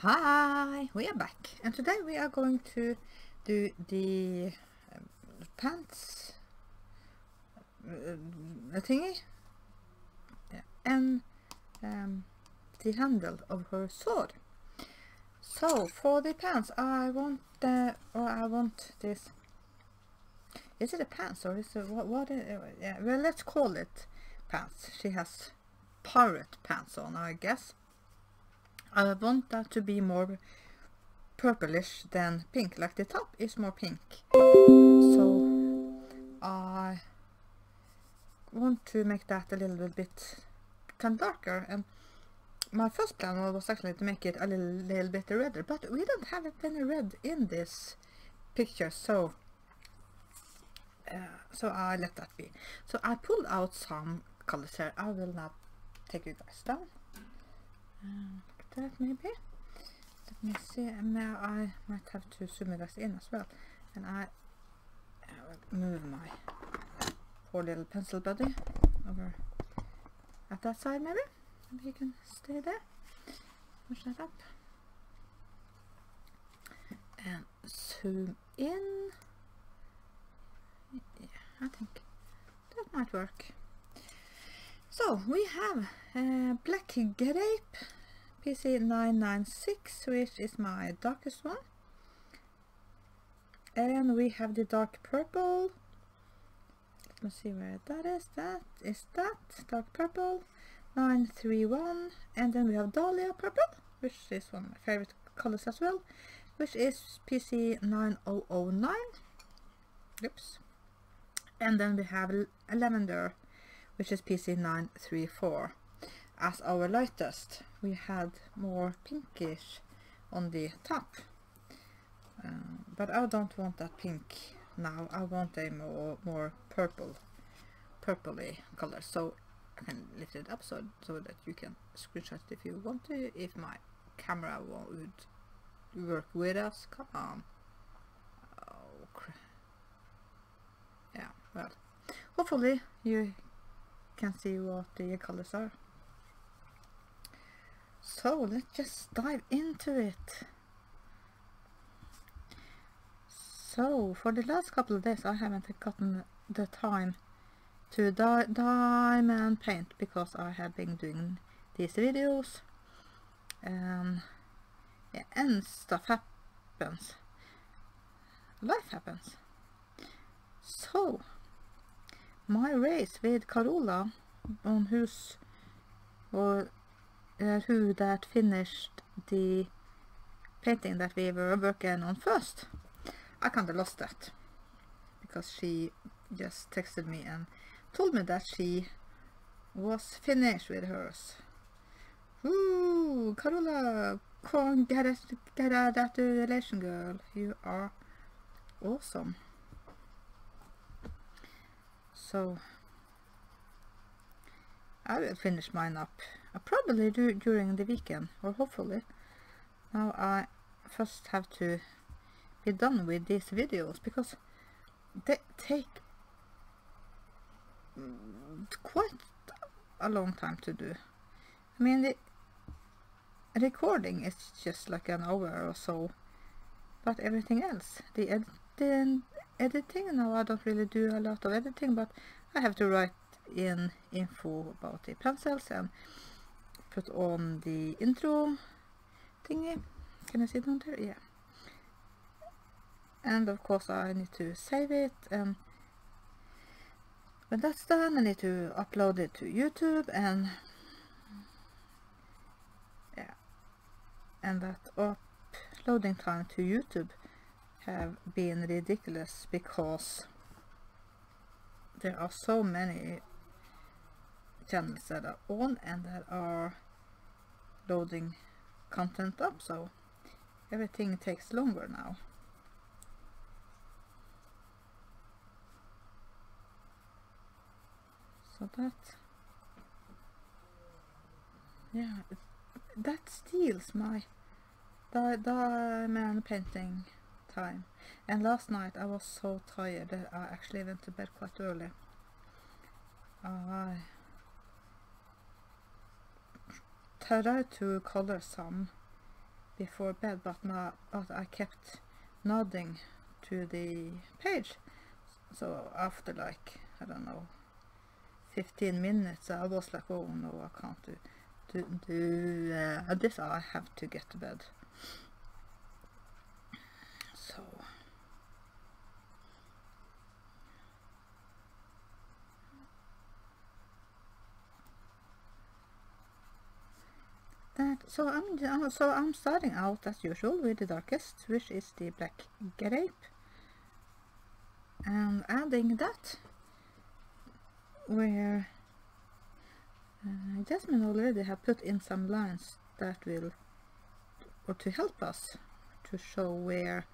Hi, we are back, and today we are going to do the pants thingy and the handle of her sword. So for the pants, I want this. Is it a pants or is it what yeah, well, let's call it pants. She has pirate pants on, I guess. I want that to be more purplish than pink, like the top is more pink, so I want to make that a little bit kind of darker. And my first plan was actually to make it a little bit redder, but we don't have any red in this picture, so I let that be. So I pulled out some colors here. I will now take you guys down like that, maybe. Let me see, and now I might have to zoom it in as well, and I will move my poor little pencil buddy over at that side. Maybe you can stay there. Push that up and zoom in. Yeah, I think that might work. So we have black grape PC996, which is my darkest one, and we have the dark purple. Let me see where that is. That is that dark purple 931, and then we have Dahlia purple, which is one of my favorite colors as well, which is PC9009. Oops. And then we have lavender, which is PC934. As our lightest, we had more pinkish on the top, but I don't want that pink now. I want a more purpley color, so I can lift it up so that you can screenshot it if you want to. If my camera would work with us, come on. Oh crap. Yeah, well, hopefully you can see what the colors are. So let's just dive into it. So for the last couple of days I haven't gotten the time to diamond paint because I have been doing these videos, yeah, and stuff happens, life happens. So my race with Carola, on who that finished the painting that we were working on first, I kind of lost that because she just texted me and told me that she was finished with hers. Ooh, Carola, congratulations, girl, you are awesome. So I will finish mine up. I probably do during the weekend, or hopefully. Now I first have to be done with these videos because they take quite a long time to do. I mean, the recording is just like an hour or so, but everything else, the editing, no, I don't really do a lot of editing, but I have to write in info about the plant cells and put on the intro thingy. Can I see it down there? Yeah. And of course I need to save it, and when that's done I need to upload it to YouTube, and yeah, and that uploading time to YouTube have been ridiculous because there are so many channels that are on and that are loading content up, so everything takes longer now. So that, yeah, that steals my diamond painting time. And last night I was so tired that I actually went to bed quite early. I tried to color some before bed, but I kept nodding to the page. So after like, I don't know, 15 minutes, I was like, oh no, I can't do this. I have to get to bed. So I'm starting out as usual with the darkest, which is the black grape, and adding that where Jasmine already have put in some lines that will, or to help us to show where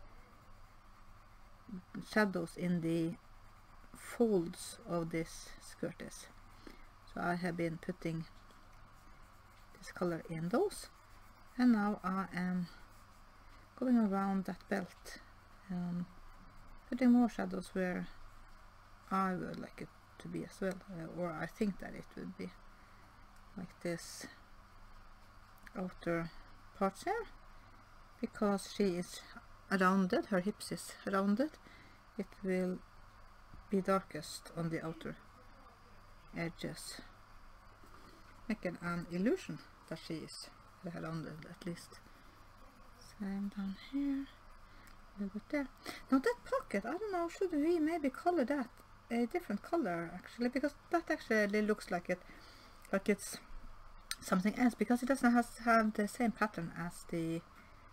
shadows in the folds of this skirt is. So I have been putting this color in those, and now I am going around that belt and putting more shadows where I would like it to be as well, or I think that it would be, like this outer parts here, because she is rounded, her hips is rounded, it will be darkest on the outer edges, making an illusion that she is rounded at least. Same down here, a little bit there. Now that pocket, I don't know, should we maybe color that a different color actually, because that actually looks like it's something else, because it doesn't have the same pattern as the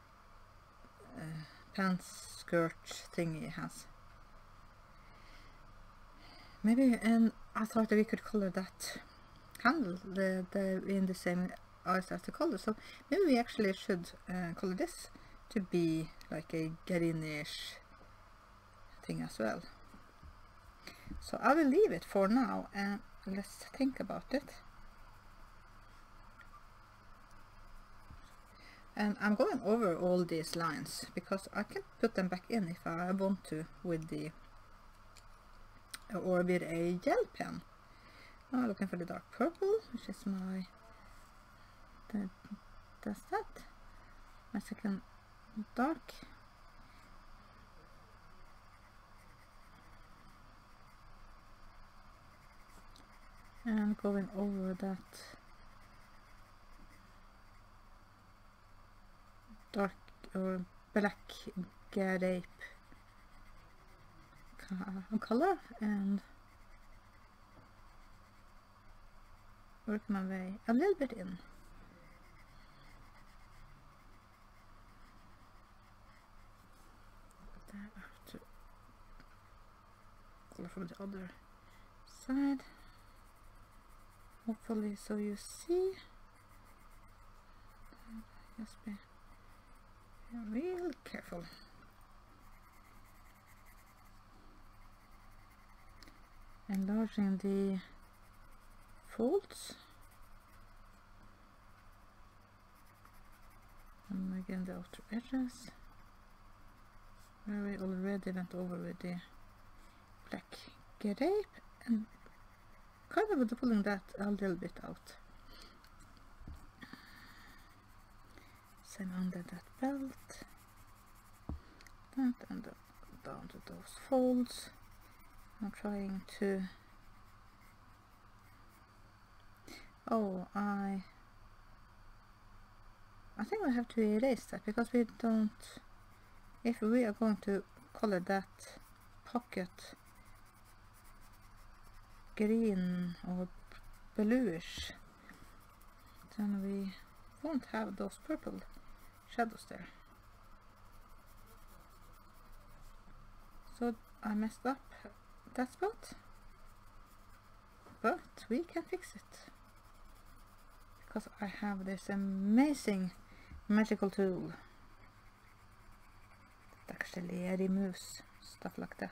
pants skirt thingy has. Maybe, and I thought that we could color that handle in the same eyes as the color, so maybe we actually should color this to be like a greenish thing as well. So I will leave it for now and let's think about it. And I'm going over all these lines because I can put them back in if I want to with the or with a gel pen. Now I'm looking for the dark purple, which is my my second dark. And going over that dark or black grape color and work my way a little bit in. There I have to color from the other side. Hopefully, so you see. Just be real careful. Enlarging the folds. And again the outer edges. Where we already went over with the black grape, and kind of pulling that a little bit out. Same under that belt. That and down to those folds. I'm trying to... Oh, I think we have to erase that because we don't... If we are going to color that pocket green or bluish, then we won't have those purple shadows there. So I messed up that spot, but we can fix it because I have this amazing magical tool that actually removes stuff like that.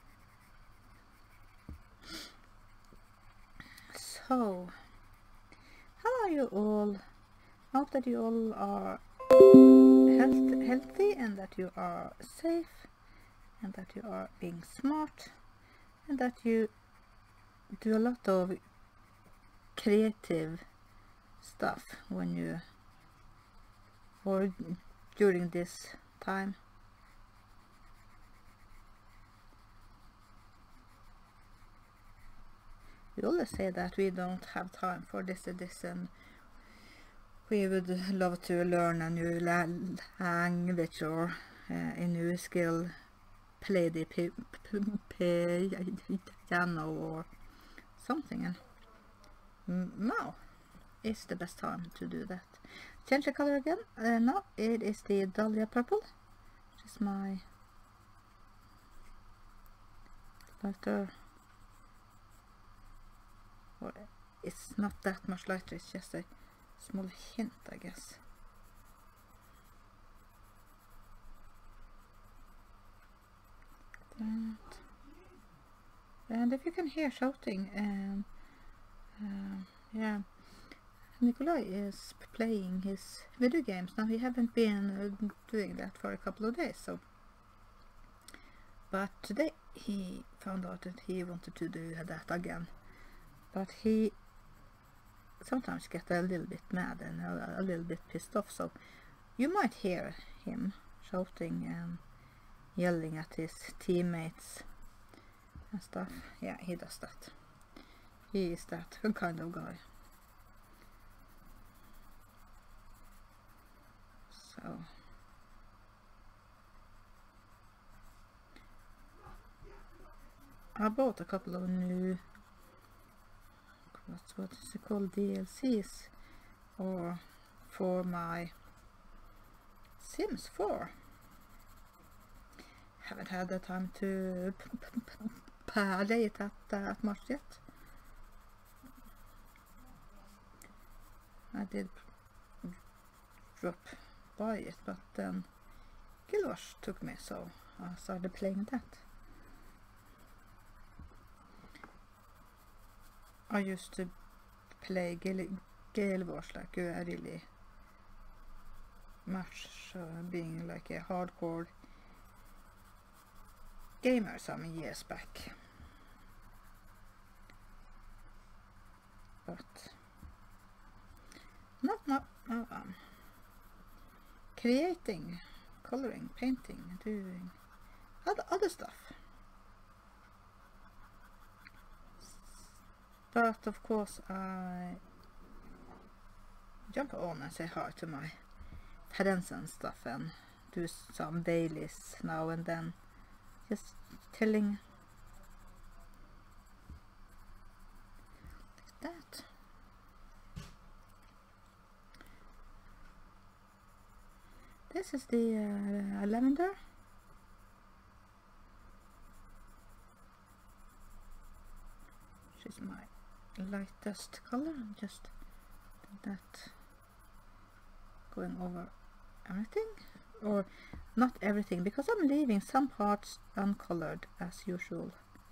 So, how are you all? I hope that you all are healthy and that you are safe and that you are being smart and that you do a lot of creative stuff when you, or during this time. We always say that we don't have time for this and this, and we would love to learn a new language or a new skill, play the piano or something, and now is the best time to do that. Change the color again. Now it is the Dahlia purple, which is my lighter. Or it's not that much lighter, it's just a small hint, I guess. That. And if you can hear shouting, yeah, Nikolai is playing his video games now. He haven't been doing that for a couple of days, so. But today he found out that he wanted to do that again. But he sometimes gets a little bit mad and a little bit pissed off, so you might hear him shouting and yelling at his teammates and stuff. Yeah, he does that. He is that kind of guy. So I bought a couple of new, what is it called, DLCs, or for my Sims 4. Haven't had the time to play it that much yet. I did drop by it, but then Guild Wars took me, so I started playing that. I used to play Guild Wars like really much, being like a hardcore gamer some years back. But no, creating, coloring, painting, doing other stuff. But of course I jump on and say hi to my parents and stuff, and do some dailies now and then, just telling like that. This is the lavender. Which is my lightest color. I'm just that going over everything, or not everything, because I'm leaving some parts uncolored as usual.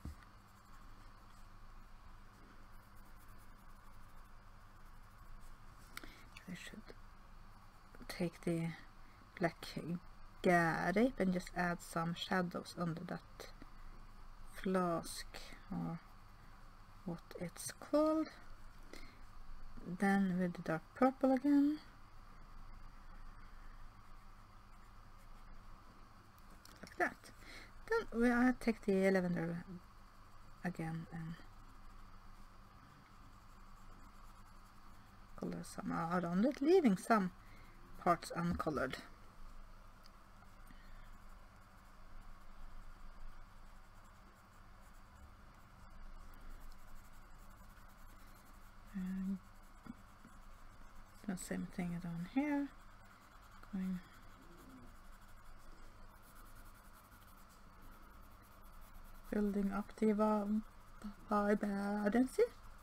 I should take the black grape and just add some shadows under that flask, or what it's called. Then with the dark purple again, like that. Then I take the lavender again and color some around it, leaving some parts uncolored. The same thing down here, building up the vibrancy.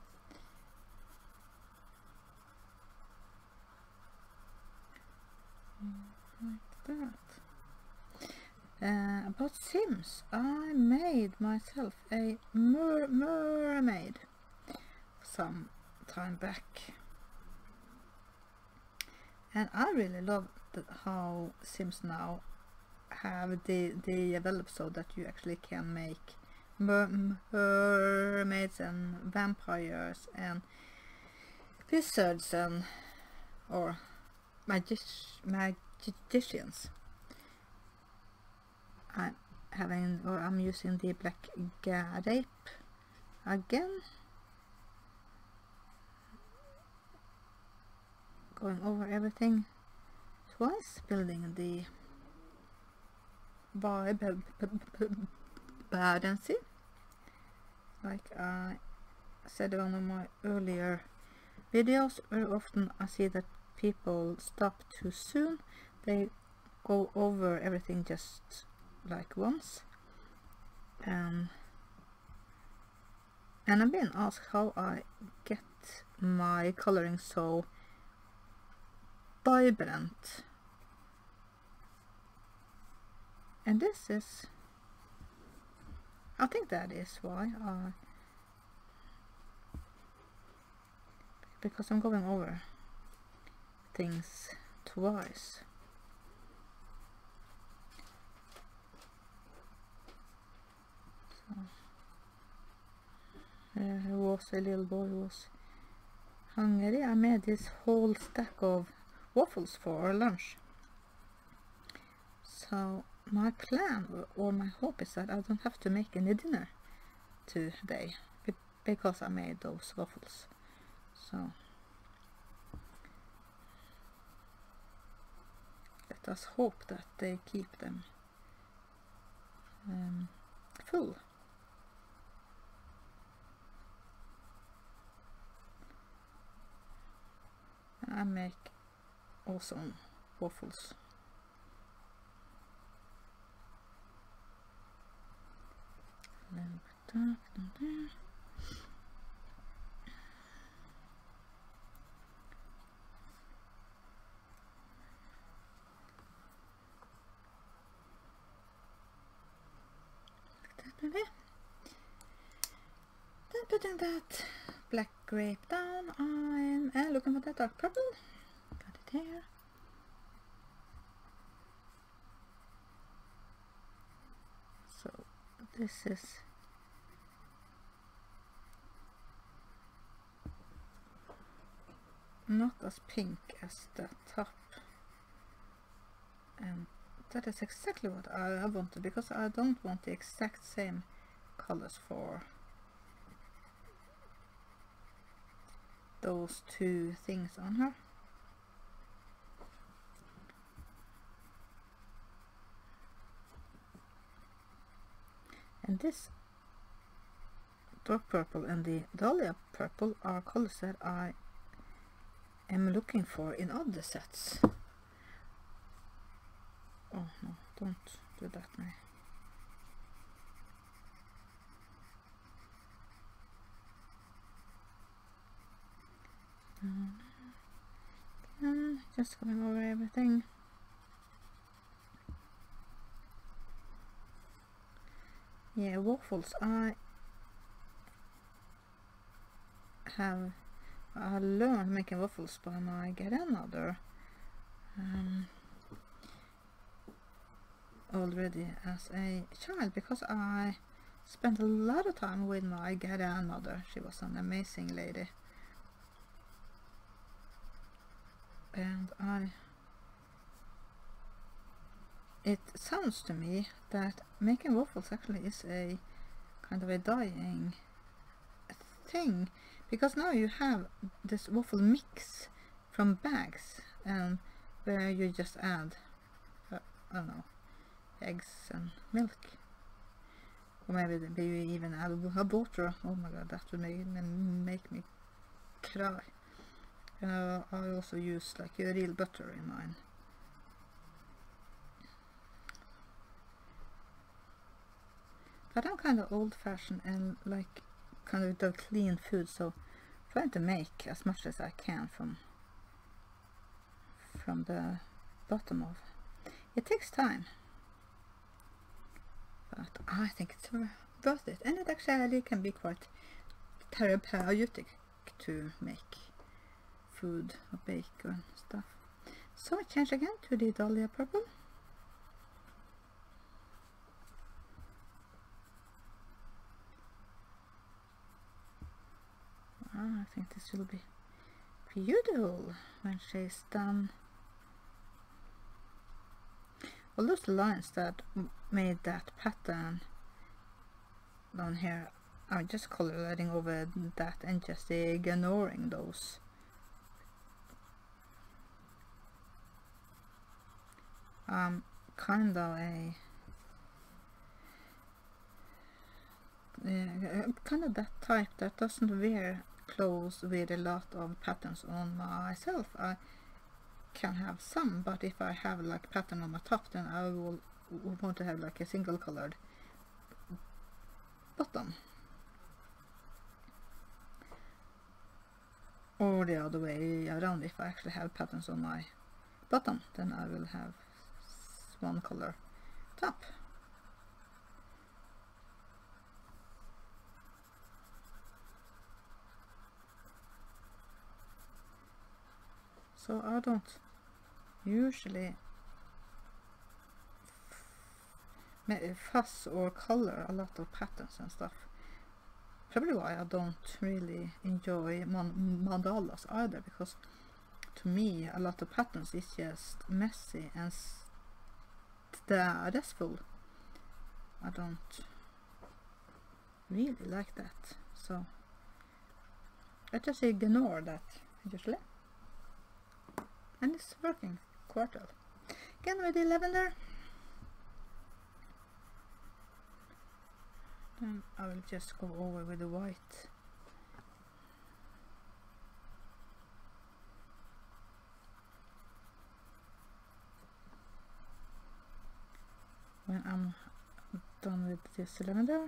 Like that. About Sims, I made myself a mermaid some time back. And I really love how Sims now have the developed so that you actually can make mermaids and vampires and wizards and or magicians magicians. I'm using the black grape again, going over everything twice, building the vibrancy. Like I said in one of my earlier videos, very often I see that people stop too soon. They go over everything just like once, and I'm being asked how I get my coloring so vibrant, and this is, I think that is why, because I'm going over things twice. There was a little boy who was hungry. I made this whole stack of waffles for lunch. So my plan or my hope is that I don't have to make any dinner today because I made those waffles. So let us hope that they keep them full. I make awesome waffles. A little bit dark down there. Like that maybe. Then putting that black grape down, I'm looking for that dark purple. Got it here. So this is not as pink as the top, and that is exactly what I wanted, because I don't want the exact same colors for those two things on her. And this dark purple and the dahlia purple are colors that I am looking for in other sets. Oh no, don't do that now. And just going over everything. Yeah, waffles. I learned making waffles by my grandmother already as a child, because I spent a lot of time with my grandmother. She was an amazing lady, and it sounds to me that making waffles actually is a kind of a dying thing, because now you have this waffle mix from bags, and where you just add I don't know, eggs and milk, or maybe you even add a butter. Oh my god, that would make me cry. I also use like a real butter in mine. But I'm kind of old-fashioned and like kind of the clean food, so trying to make as much as I can from the bottom of. It takes time, but I think it's worth it, and it actually can be quite therapeutic to make food or bake and stuff. So I change again to the dahlia purple. I think this will be beautiful when she's done. all those lines that made that pattern down here, I'm just coloring over that and just ignoring those. Kind of kind of that type that doesn't wear clothes with a lot of patterns on myself. I can have some, but if I have like pattern on my top, then I will want to have like a single colored bottom, or the other way around. If I actually have patterns on my bottom, then I will have one color top. So I don't usually fuss or color a lot of patterns and stuff. Probably why I don't really enjoy mandalas either, because to me a lot of patterns is just messy and stressful. I don't really like that, so I just ignore that usually. And it's working quite well. Again with the lavender. Then I will just go over with the white. When I'm done with this lavender,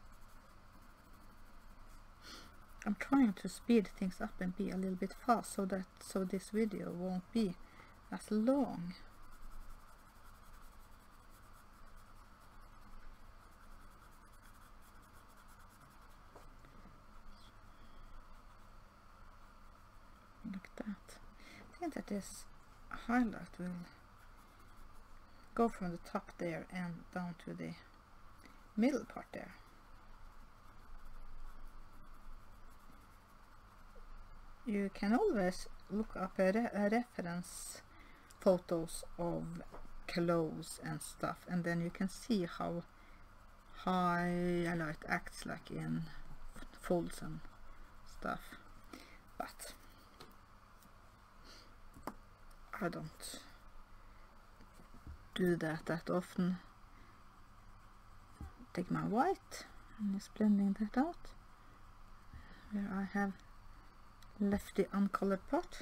I'm trying to speed things up and be a little bit fast so this video won't be as long. Like that. I think that this highlight will go from the top there and down to the middle part there. You can always look up a reference photos of clothes and stuff, and then you can see how highlight acts like in folds and stuff. But I don't do that often. Take my white and just blending that out where I have left the uncolored part.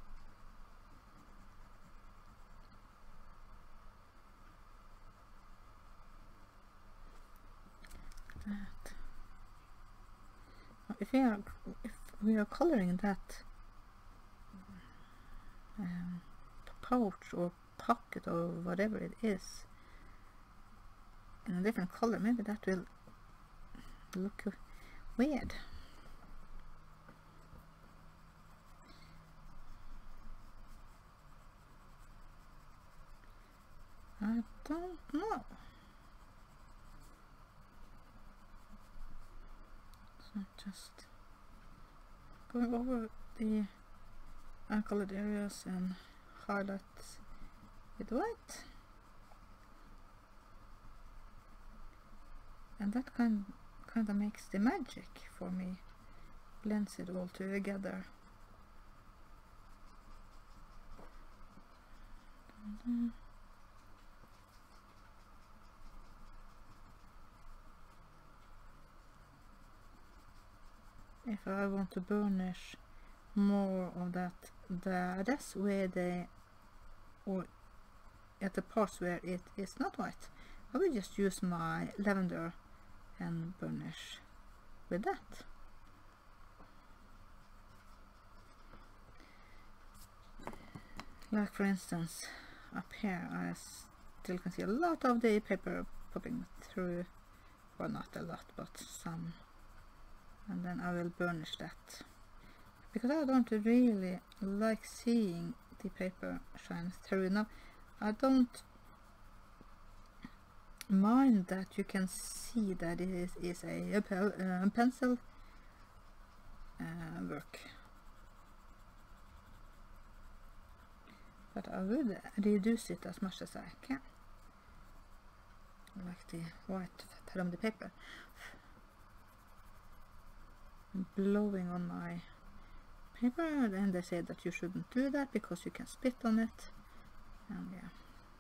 That. If we are coloring that pouch or pocket or whatever it is in a different color, maybe that will look weird. I don't know. So just going over the uncolored areas and highlights with white, and that kind of makes the magic for me, blends it all together. If I want to burnish more of that that's where or at the parts where it is not white, I will just use my lavender and burnish with that. Like for instance up here, I still can see a lot of the paper popping through, well not a lot but some, and then I will burnish that, because I don't really like seeing the paper shine through. Now I don't mind that you can see that it is a pencil work, but I will reduce it as much as I can. like the white from the paper, blowing on my paper, and they say that you shouldn't do that because you can spit on it, and yeah,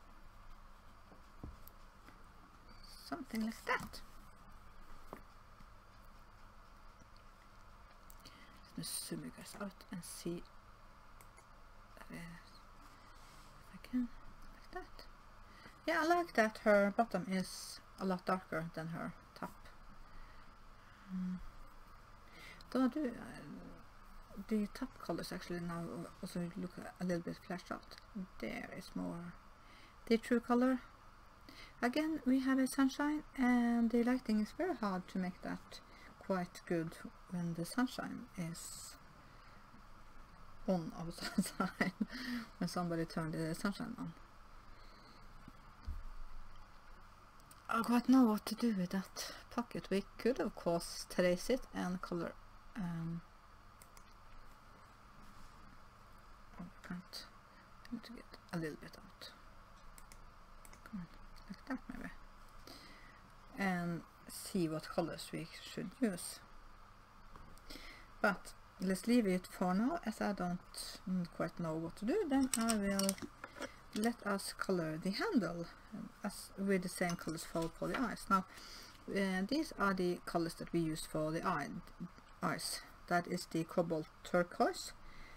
something like that. Let me zoom you guys out and see if I can, like that. Yeah, I like that her bottom is a lot darker than her top. Though the top colors actually now also look a little bit flashed out. There is more the true color. Again, we have a sunshine, and the lighting is very hard to make that quite good when the sunshine is on outside, when somebody turned the sunshine on. I don't quite know what to do with that pocket. We could of course trace it and color. I can't. I need to get a little bit out. Come on, like that maybe. And see what colors we should use. But let's leave it for now, as I don't quite know what to do. Then I will let us color the handle as with the same colors for the eyes. Now these are the colors that we use for the eyes. That is the cobalt turquoise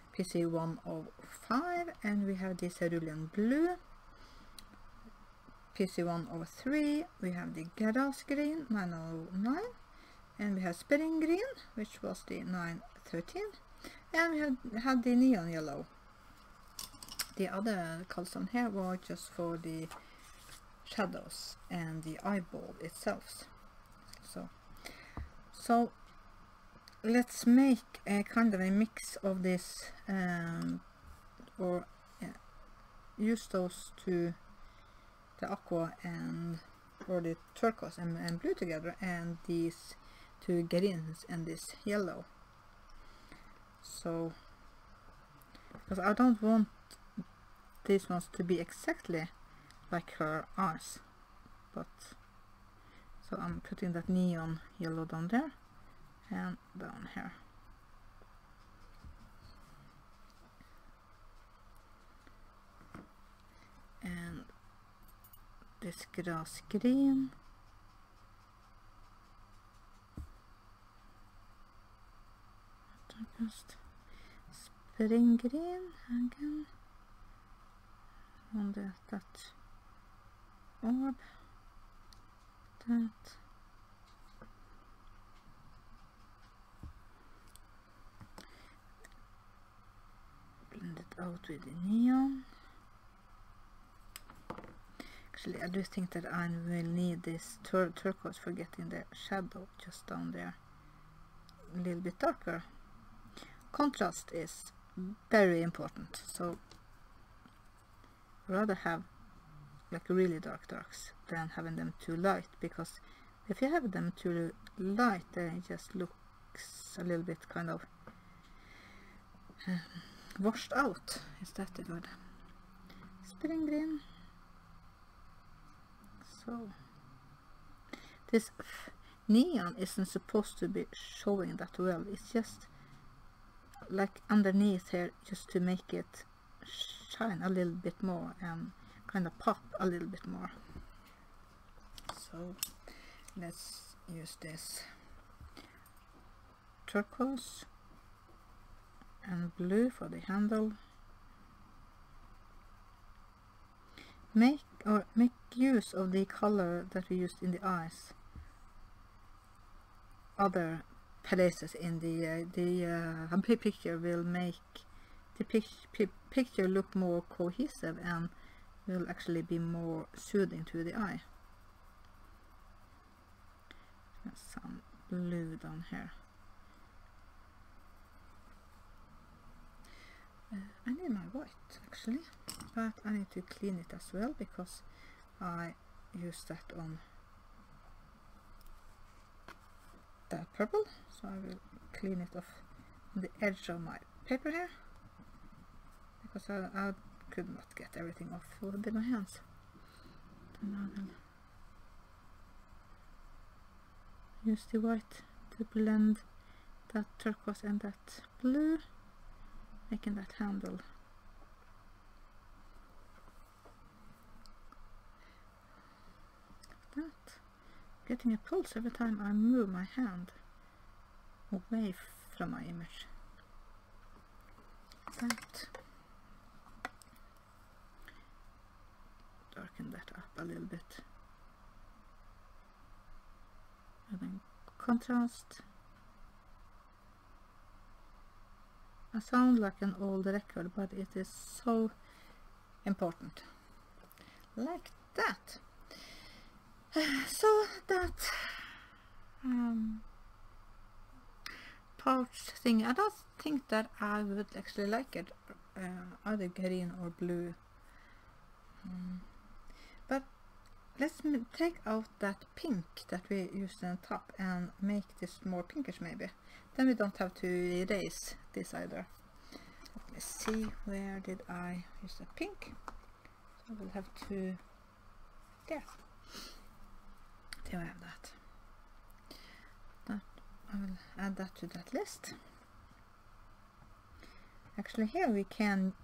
PC105, and we have the cerulean blue PC103. We have the grass green 909, and we have spring green, which was the 913, and we had the neon yellow. The other colors on here were just for the shadows and the eyeball itself. So let's make a kind of a mix of this, or use those two, the aqua and or the turquoise and blue together, and these two greens and this yellow. So because I don't want these ones to be exactly like her eyes, but so I'm putting that neon yellow down there and down here. And this grass green, just spring green again on that orb, that blend it out with the neon. Actually, I do think that I will need this turquoise for getting the shadow just down there a little bit darker. Contrast is very important, so rather have like really darks than having them too light, because if you have them too light, they just looks a little bit kind of washed out. Is that the good? Spring green. So this neon isn't supposed to be showing that well. It's just like underneath here, just to make it shine a little bit more and kind of pop a little bit more. So let's use this turquoise and blue for the handle. Make use of the color that we used in the eyes other places in the picture will make the picture look more cohesive and will actually be more soothing to the eye. There's some blue down here. I need my white actually, but I need to clean it as well because I used that on that purple, so I will clean it off on the edge of my paper here because I could not get everything off with my hands. And I will use the white to blend that turquoise and that blue, making that handle. That. Getting a pulse every time I move my hand away from my image. That. Darken that up a little bit. And then contrast. I sound like an old record, but it is so important. Like that. So that pouch thing, I don't think that I would actually like it either green or blue. But let's take out that pink that we used on top and make this more pinkish maybe. Then we don't have to erase this either. Let me see, where did I use the pink? So we'll have to, there. There I have that. I will add that to that list. Actually here we can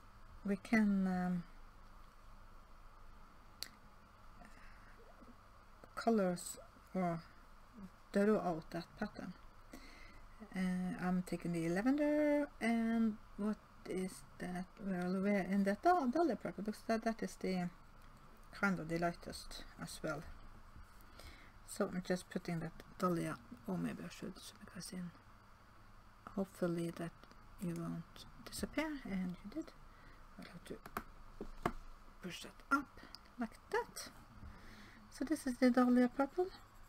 colors or draw out that pattern. I'm taking the lavender, and what is that? Well, where in that dahlia purple, because that is the kind of the lightest as well. So I'm just putting that dahlia, or maybe I should zoom you guys in. Hopefully that you won't disappear, and you did. I'll have to push that up like that. So this is the dahlia purple.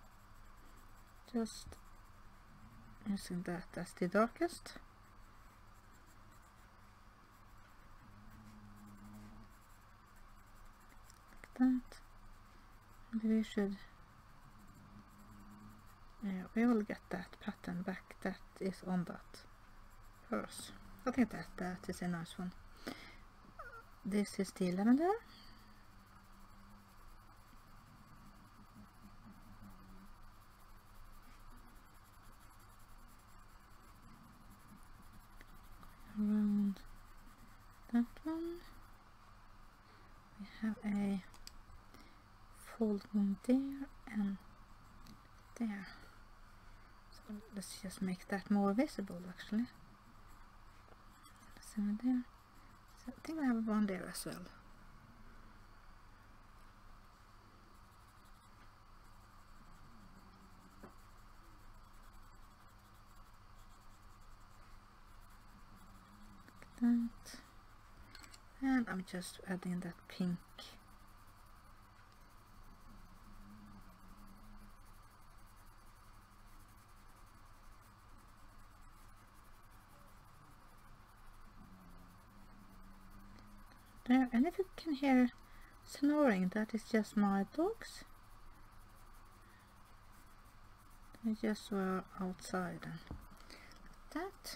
Just using that as the darkest. Like that. Maybe we should, yeah, we will get that pattern back that is on that purse. I think that is a nice one. This is the lavender. Around that one we have a fold one there and there, so let's just make that more visible actually. Same there, so I think I have one there as well. That. And I'm just adding that pink. There, and if you can hear snoring, that is just my dogs. They just were outside and that.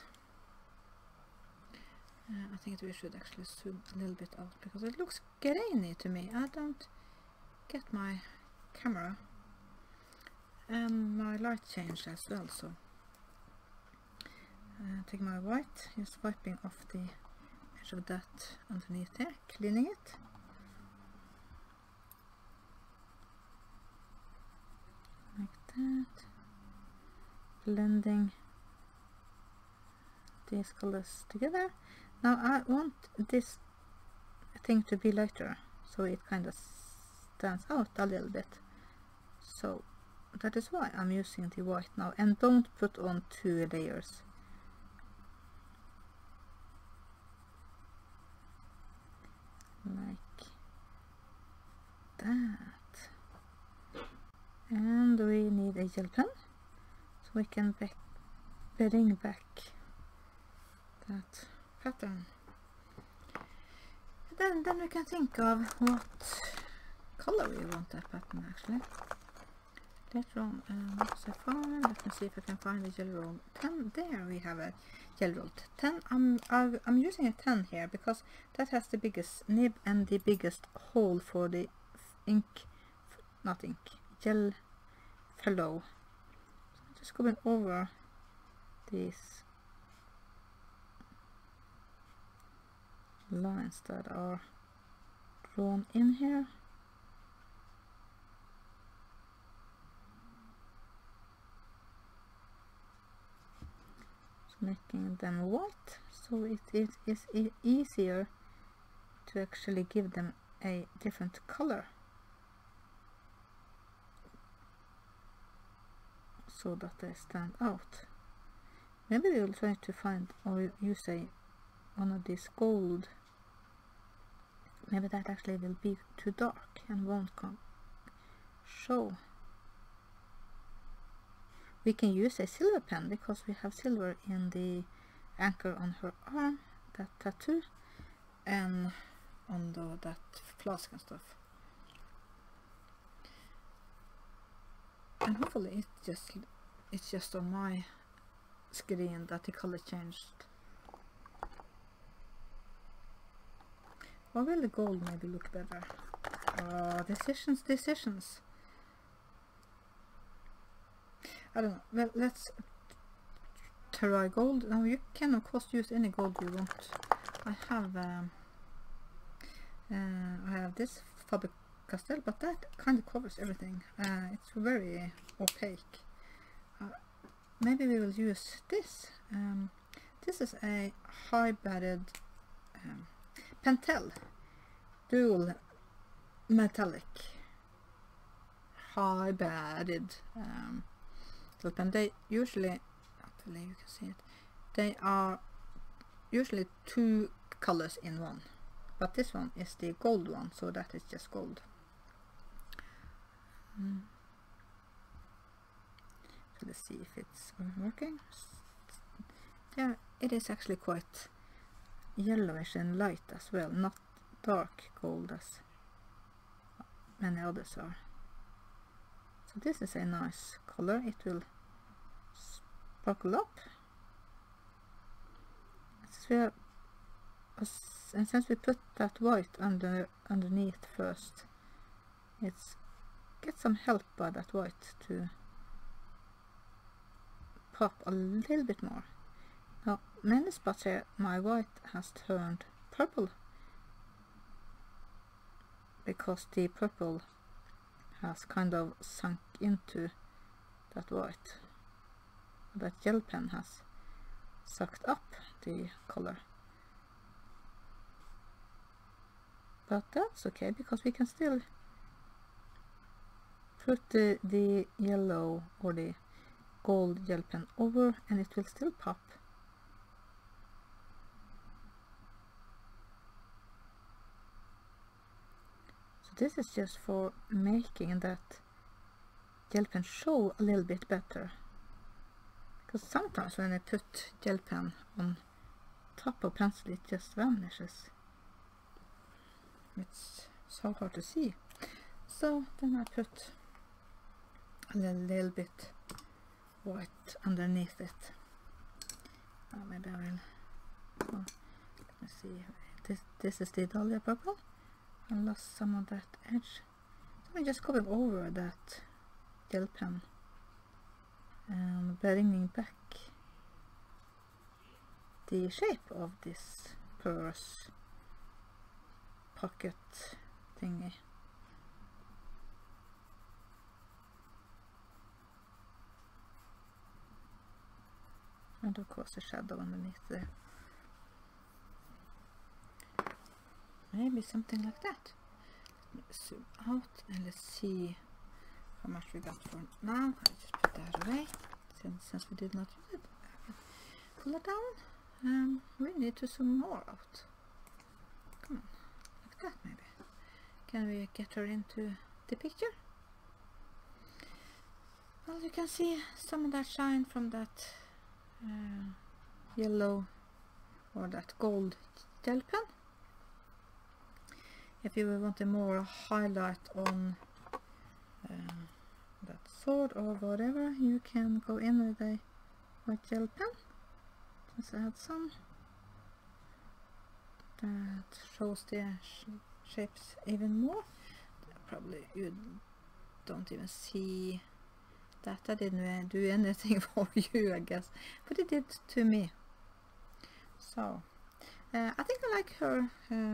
I think we should actually zoom a little bit out because it looks grainy to me. I don't get my camera and my light changed as well, so take my white, just wiping off the edge of that underneath there, cleaning it. Like that. Blending these colors together. Now I want this thing to be lighter, so it kind of stands out a little bit. So that is why I'm using the white now, and don't put on 2 layers. Like that. And we need a gel pen, so we can bring back that pattern. Then we can think of what color we want that pattern actually. Later on, so far, let me see if I can find the gel roll 10. There we have a gel roll 10. I'm using a 10 here because that has the biggest nib and the biggest hole for the ink, not ink, gel fellow just going over these lines that are drawn in here. Just making them white, so it is easier to actually give them a different color, so that they stand out. Maybe we will try to find or use one of these gold. Maybe that actually will be too dark and won't show. We can use a silver pen because we have silver in the anchor on her arm, that tattoo, and on that flask and stuff. And hopefully it's just on my screen that the color changed. Or will the gold maybe look better? Decisions. I don't know. Well, let's try gold. Now you can of course use any gold you want. I have this Faber-Castell, but that kind of covers everything. It's very opaque. Maybe we will use this. This is a high-batted Pentel dual metallic high-batted pen. They usually, hopefully you can see it, they are usually two colors in one, but this one is the gold one, so that is just gold. So let's see if it's working. Yeah, it is actually quite yellowish and light as well, not dark gold as many others are. So this is a nice color. It will sparkle up. And since we put that white underneath first, it's get some help by that white to pop a little bit more. Now many spots here my white has turned purple because the purple has kind of sunk into that white. That gel pen has sucked up the color. But that's okay because we can still put the yellow or the gold gel pen over and it will still pop. So this is just for making that gel pen show a little bit better. Because sometimes when I put gel pen on top of pencil it just vanishes. It's so hard to see. So then I put a little bit white underneath it. Maybe I will. Let me see. This is the Dahlia purple. I lost some of that edge. So I'm just going over that gel pen and bringing back the shape of this purse pocket thingy. And of course a shadow underneath there. Maybe something like that. Let's zoom out and let's see how much we got for now. I just put that away since we did not use it. Pull it down. We need to zoom more out. Come on, like that maybe. Can we get her into the picture? Well, you can see some of that shine from that yellow or that gold gel pen. If you want a more highlight on that sword or whatever, you can go in with a white gel pen. Just add some. That shows the shapes even more. Probably you don't even see That didn't do anything for you, I guess, but it did to me. So I think I like her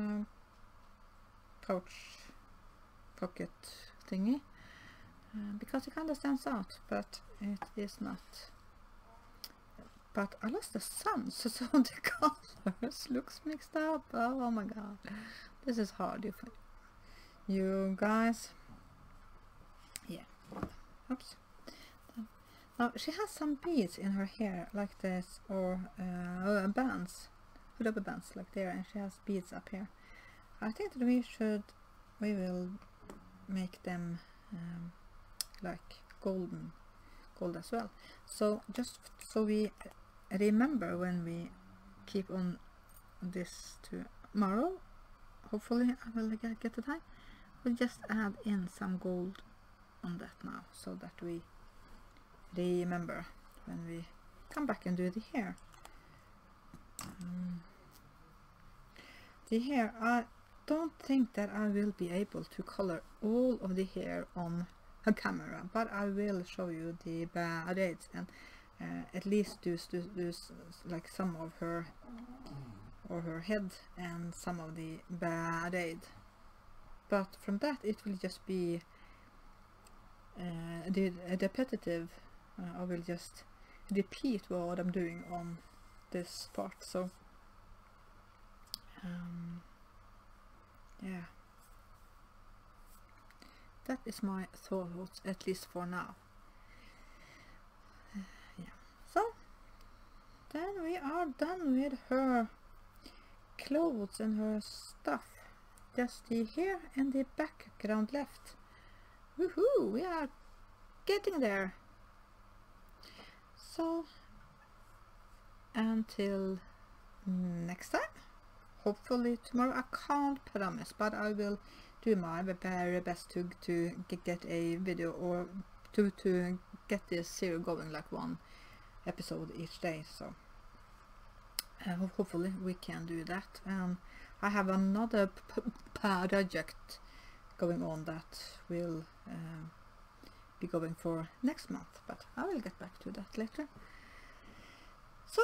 pocket thingy because it kind of stands out, but it is not. But I lost the sun, so the colors looks mixed up. Oh my god, this is hard you guys. Yeah. Oops. Now she has some beads in her hair like this, or bands, rubber bands like there, and she has beads up here. I think that we will make them like gold as well. So just so we remember when we keep on this tomorrow, hopefully I will get the time, we'll just add in some gold on that now, so that we remember when we come back and do the hair. The hair, I don't think that I will be able to color all of the hair on a camera, but I will show you the braids and at least do like some of her or her head and some of the braid. But from that it will just be repetitive. I will just repeat what I'm doing on this part. So yeah, that is my thoughts, at least for now. Yeah, so then we are done with her clothes and her stuff. Just the hair and the background left. Woohoo, we are getting there. So until next time, hopefully tomorrow. I can't promise, but I will do my very best to get a video, or to get this series going, like one episode each day. So hopefully we can do that. I have another project going on that will be going for next month, but I will get back to that later. So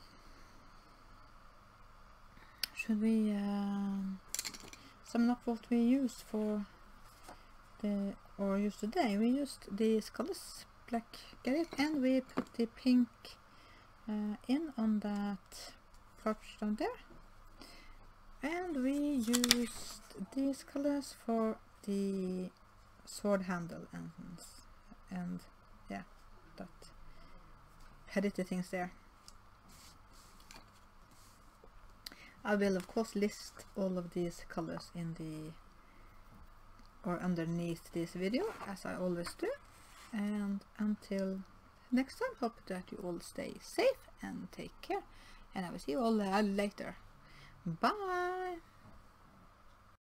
should we sum up what we used for use today? We used these colors, black grape, and we put the pink in on that pouch down there, and we used these colors for the sword handle and yeah, that pedity things there. I will of course list all of these colors in the or underneath this video, as I always do. And until next time, hope that you all stay safe and take care, and I will see you all later. Bye.